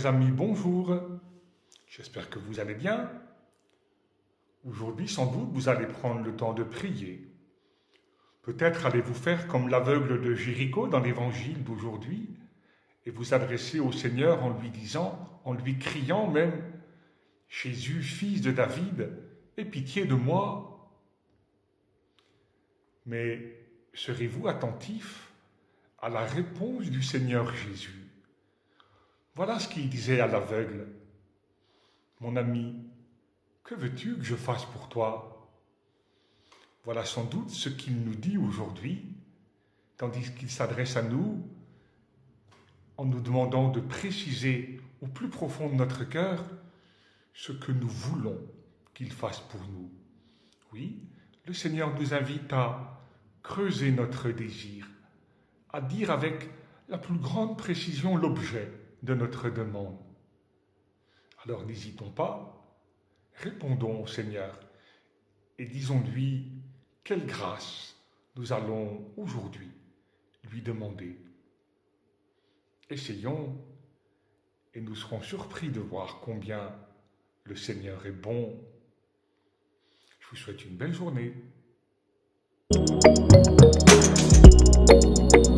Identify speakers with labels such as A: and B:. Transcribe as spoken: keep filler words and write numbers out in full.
A: Chers amis, bonjour. J'espère que vous allez bien. Aujourd'hui, sans doute, vous allez prendre le temps de prier. Peut-être allez-vous faire comme l'aveugle de Jéricho dans l'évangile d'aujourd'hui et vous adresser au Seigneur en lui disant, en lui criant même, « Jésus, fils de David, aie pitié de moi ». Mais serez-vous attentif à la réponse du Seigneur Jésus? Voilà ce qu'il disait à l'aveugle. « Mon ami, que veux-tu que je fasse pour toi ?» Voilà sans doute ce qu'il nous dit aujourd'hui, tandis qu'il s'adresse à nous en nous demandant de préciser au plus profond de notre cœur ce que nous voulons qu'il fasse pour nous. Oui, le Seigneur nous invite à creuser notre désir, à dire avec la plus grande précision l'objet de notre demande. Alors n'hésitons pas, répondons au Seigneur et disons-lui quelle grâce nous allons aujourd'hui lui demander. Essayons et nous serons surpris de voir combien le Seigneur est bon. Je vous souhaite une belle journée.